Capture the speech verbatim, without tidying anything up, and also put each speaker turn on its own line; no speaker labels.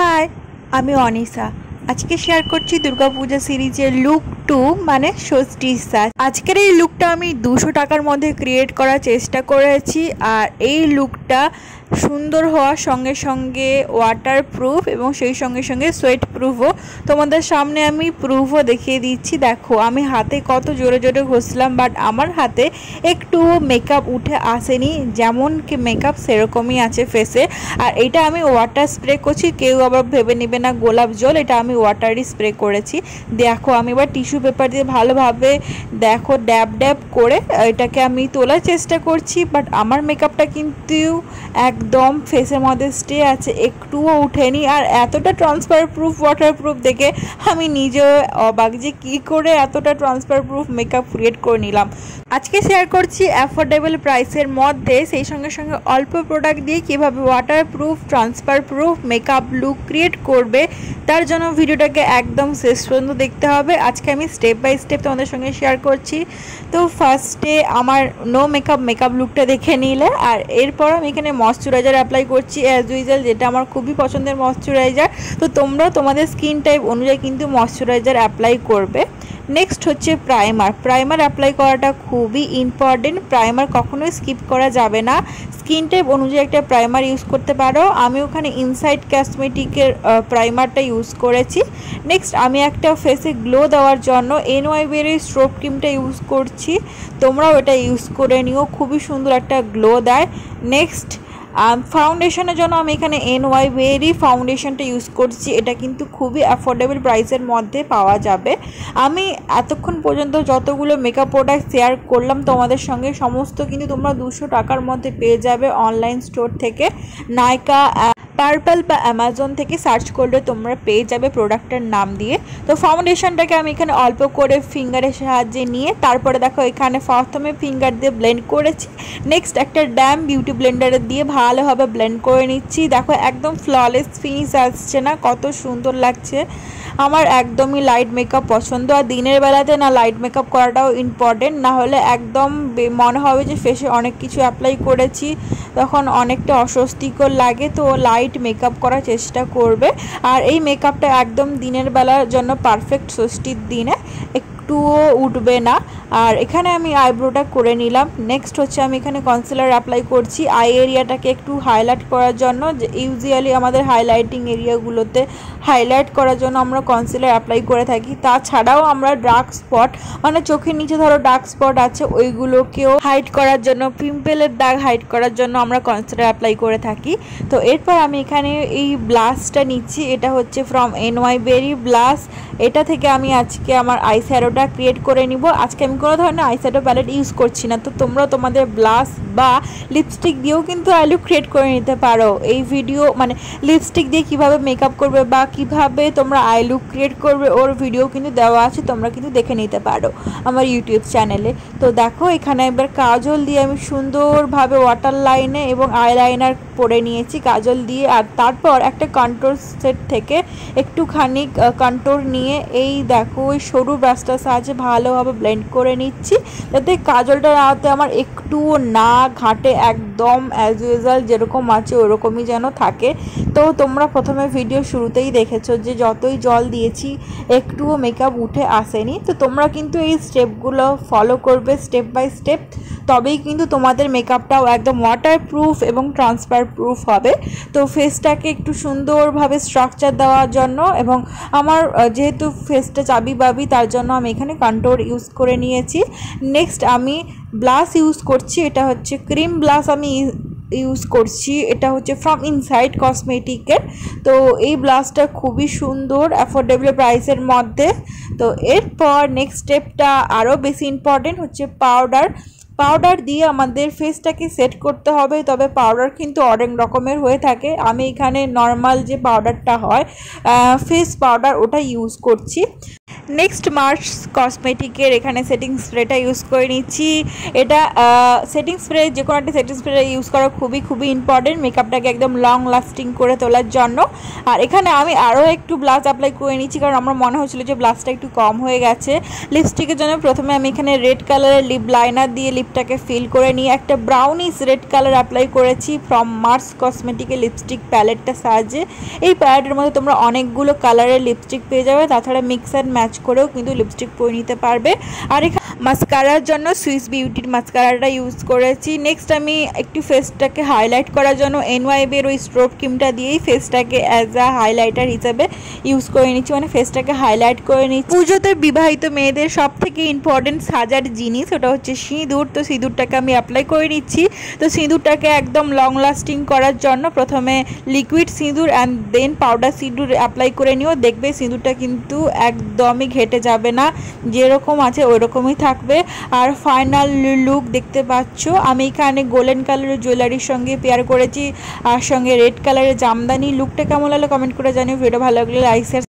हाय আমি অনিশা আজকে শেয়ার করছি দুর্গাপূজা সিরিজের লুক টু মানে ষষ্ঠী সাজ। আজকের এই লুকটা আমি দুশো টাকার মধ্যে ক্রিয়েট করার চেষ্টা করেছি আর এই লুকটা সুন্দর হওয়ার সঙ্গে সঙ্গে ওয়াটার প্রুফ এবং সেই সঙ্গে সঙ্গে সোয়েট প্রুফও। তোমাদের সামনে আমি প্রুফও দেখিয়ে দিচ্ছি। দেখো আমি হাতে কত জোরে জোরে ঘষলাম, বাট আমার হাতে একটু মেকআপ উঠে আসেনি, যেমন কি মেকআপ সেরকমই আছে ফেসে। আর এটা আমি ওয়াটার স্প্রে করছি, কেউ আবার ভেবে নেবে না গোলাপ জল, এটা আমি ওয়াটারই স্প্রে করেছি। দেখো আমি এবার টিস্যু পেপার দিয়ে ভালোভাবে দেখো ড্যাব ড্যাব করে এটাকে আমি তোলার চেষ্টা করছি, বাট আমার মেকআপটা কিন্তু একদম ফেসের মধ্যে স্টে আছে, একটুও উঠেনি। আর এতটা ট্রান্সফার প্রুফ ওয়াটার প্রুফ দেখে আমি নিজেও অবাক যে কী করে এতটা ট্রান্সফার প্রুফ মেকআপ ক্রিয়েট করে নিলাম। আজকে শেয়ার করছি অ্যাফোর্ডেবল প্রাইসের মধ্যে, সেই সঙ্গে সঙ্গে অল্প প্রোডাক্ট দিয়ে কীভাবে waterproof transfer proof makeup look create করবে। তার জন্য ভিডিওটাকে একদম শেষ পর্যন্ত দেখতে হবে। আজকে আমি স্টেপ বাই স্টেপ তোমাদের সঙ্গে শেয়ার করছি। তো ফার্স্টে আমার নো মেকআপ মেকআপ লুকটা দেখে নিলে, আর এরপর আমি এখানে ময়শ্চারাইজার অ্যাপ্লাই করছি অ্যাজ ইউজুয়াল, যেটা আমার খুবই পছন্দের ময়শ্চারাইজার। তো তোমরা তোমাদের স্কিন টাইপ অনুযায়ী কিন্তু ময়শ্চারাইজার অ্যাপ্লাই করবে। নেক্সট হচ্ছে প্রাইমার। প্রাইমার অ্যাপ্লাই করাটা খুবই ইম্পর্টেন্ট, প্রাইমার কখনোই স্কিপ করা যাবে না। স্কিন টাইপ অনুযায়ী একটা প্রাইমার ইউজ করতে পারো। আমি ওখানে ইনসাইড কসমেটিকের প্রাইমারটা ইউজ করেছি। নেক্সট আমি একটা ফেসে গ্লো দেওয়ার জন্য এনওয়াইবির এই স্ট্রোব ক্রিমটা ইউজ করছি, তোমরাও এটা ইউজ করে নিও, খুবই সুন্দর একটা গ্লো দেয়। নেক্সট ফাউন্ডেশনের জন্য আমি এখানে এনওয়াইবির ফাউন্ডেশনটা ইউজ করছি, এটা কিন্তু খুবই অ্যাফোর্ডেবল প্রাইসের মধ্যে পাওয়া যাবে। আমি এতক্ষণ পর্যন্ত যতগুলো মেকআপ প্রোডাক্ট শেয়ার করলাম তোমাদের সঙ্গে, সমস্ত কিন্তু তোমরা দুশো টাকার মধ্যে পেয়ে যাবে অনলাইন স্টোর থেকে। নাইকা, পার্পল বা অ্যামাজন থেকে সার্চ করলে তোমরা পেয়ে যাবে প্রোডাক্টের নাম দিয়ে। তো ফাউন্ডেশনটাকে আমি এখানে অল্প করে ফিঙ্গারের সাহায্যে নিয়ে তারপরে দেখো এখানে প্রথমে ফিঙ্গার দিয়ে ব্লেন্ড করেছি। নেক্সট একটা ড্যাম বিউটি ব্লেন্ডারে দিয়ে ভালোভাবে ব্লেন্ড করে নিচ্ছি। দেখো একদম ফ্ললেস ফিনিশ আসছে না, কত সুন্দর লাগছে। আমার একদমই লাইট মেকআপ পছন্দ, আর দিনের বেলাতে না লাইট মেকআপ করাটাও ইম্পর্টেন্ট, না হলে একদম মনে হবে যে ফেসে অনেক কিছু অ্যাপ্লাই করেছি, তখন অনেকটা অস্বস্তিকর লাগে। তো লাইট মেকআপ করার চেষ্টা করবে। আর এই মেকআপটা একদম দিনের বেলার জন্য পারফেক্ট, ষষ্ঠীর দিনে একটুও উঠবে না। আর এখানে আমি আইব্রোটা করে নিলাম। নেক্সট হচ্ছে আমি এখানে কনসিলার অ্যাপ্লাই করছি আই এরিয়াটাকে একটু হাইলাইট করার জন্য। যে ইউজুয়ালি আমাদের হাইলাইটিং এরিয়াগুলোতে হাইলাইট করার জন্য আমরা কনসিলার অ্যাপ্লাই করে থাকি। তাছাড়াও আমরা ডার্ক স্পট মানে চোখের নিচে ধরো ডার্ক স্পট আছে, ওইগুলোকেও হাইড করার জন্য, পিম্পলের দাগ হাইড করার জন্য আমরা কনসিলার অ্যাপ্লাই করে থাকি। তো এরপর আমি এখানে এই ব্লাশটা নিচ্ছি, এটা হচ্ছে ফ্রম এনওয়াইবির ব্লাশ। এটা থেকে আমি আজকে আমার আই শ্যাডোটা ক্রিয়েট করে নিব। আজকে আমি কোনো ধরনের আই শ্যাডো প্যালেট ইউজ করছি না, তো তোমরা তোমাদের ব্লাশ বা লিপস্টিক দিয়েও কিন্তু আই লুক ক্রিয়েট করে নিতে পারো। এই ভিডিও মানে লিপস্টিক দিয়ে কিভাবে মেকআপ করবে বা কিভাবে তোমরা আই লুক ক্রিয়েট করবে ওর ভিডিও কিন্তু দেওয়া আছে, তোমরা কিন্তু দেখে নিতে পারো আমার ইউটিউব চ্যানেলে। তো দেখো এখানে একবার কাজল দিয়ে আমি সুন্দরভাবে ওয়াটার লাইনে এবং আইলাইনার পরে নিয়েছি কাজল দিয়ে। আর তারপর একটা কন্ট্রোল সেট থেকে একটুখানি কন্ট্রোর নিয়ে এই দেখো ওই সরু ব্রাশটার সাহায্যে ভালোভাবে ব্লেন্ড করে নিচ্ছি, যাতে কাজলটা রাতে আমার একটুও না ঘাটে, একদম অ্যাজ ইউজুয়াল যেরকম আছে ওরকমই যেন থাকে। তো তোমরা প্রথমে ভিডিও শুরুতেই দেখেছো যে যতই জল দিয়েছি একটুও মেকআপ উঠে আসেনি। তো তোমরা কিন্তু এই স্টেপগুলো ফলো করবে স্টেপ বাই স্টেপ, তবেই কিন্তু তোমাদের মেকআপটাও একদম ওয়াটার প্রুফ এবং ট্রান্সফার প্রুফ হবে। তো ফেসটাকে একটু সুন্দরভাবে স্ট্রাকচার দেওয়ার জন্য এবং আমার যেহেতু ফেসটা চাবি বাবি, তার জন্য আমি এখানে কন্ট্রোর ইউজ করে নিয়েছি। নেক্সট আমি ব্লাশ ইউজ করছি, এটা হচ্ছে ক্রিম ব্লাশ আমি ইউজ করছি, এটা হচ্ছে ফ্রম ইনসাইড কসমেটিকের। তো এই ব্লাশটা খুবই সুন্দর অ্যাফোর্ডেবল প্রাইসের মধ্যে। তো এরপর নেক্সট স্টেপটা আরও বেশি ইম্পর্টেন্ট হচ্ছে পাউডার। পাউডার দিয়ে আমাদের ফেসটাকে সেট করতে হবে, তবে পাউডার কিন্তু অনেক রকমের হয়ে থাকে। আমি এখানে নর্মাল যে পাউডারটা হয় ফেস পাউডার ওটা ইউজ করছি। নেক্সট মার্স কসমেটিকের এখানে সেটিং স্প্রেটা ইউজ করে নিচ্ছি। এটা সেটিং স্প্রে যে কোনো একটা সেটিং স্প্রে ইউজ করা খুবই খুবই ইম্পর্টেন্ট মেকআপটাকে একদম লং লাস্টিং করে তোলার জন্য। আর এখানে আমি আরও একটু ব্লাশ অ্যাপ্লাই করে নিচ্ছি, কারণ আমার মনে হচ্ছিল যে ব্লাশটা একটু কম হয়ে গেছে। লিপস্টিকের জন্য প্রথমে আমি এখানে রেড কালারের লিপ লাইনার দিয়ে লিপটাকে ফিল করে নিয়ে একটা ব্রাউনিশ রেড কালার অ্যাপ্লাই করেছি ফ্রম মার্স কসমেটিকের লিপস্টিক প্যালেটটা সাহায্যে। এই প্যালেটের মধ্যে তোমরা অনেকগুলো কালারের লিপস্টিক পেয়ে যাবে, তাছাড়া মিক্স অ্যান্ড ম্যাচ করেও কিন্তু লিপস্টিক পরে নিতে পারবে। আর এখানে মাস্কারার জন্য সুইস বিউটির মাস্কারাটা ইউজ করেছি। নেক্সট আমি একটু ফেসটাকে হাইলাইট করার জন্য এনওয়াইবির ওই স্ট্রোব ক্রিমটা দিয়েই ফেসটাকে অ্যাজ আ হাইলাইটার হিসেবে ইউজ করে নিচ্ছি, মানে ফেসটাকে হাইলাইট করে নিচ্ছি। পুজোতে বিবাহিত মেয়েদের সব থেকে ইম্পর্টেন্ট সাজার জিনিস ওটা হচ্ছে সিঁদুর। তো সিঁদুরটাকে আমি অ্যাপ্লাই করে নিচ্ছি। তো সিঁদুরটাকে একদম লং লাস্টিং করার জন্য প্রথমে liquid sindoor and then powder sindoor apply করে নিও। দেখবে সিঁদুরটা কিন্তু একদমই ঘেটে যাবে না, যেরকম আছে ওই রকমই থাকবে। আর ফাইনাল লুক দেখতে পাচ্ছ, আমি এখানে গোল্ডেন কালারের জুয়েলারির সঙ্গে পেয়ার করেছি, আর সঙ্গে রেড কালারের জামদানি। লুকটা কেমন লাগলো কমেন্ট করে জানিও। ভিডিও ভালো লাগলে লাইক শেয়ার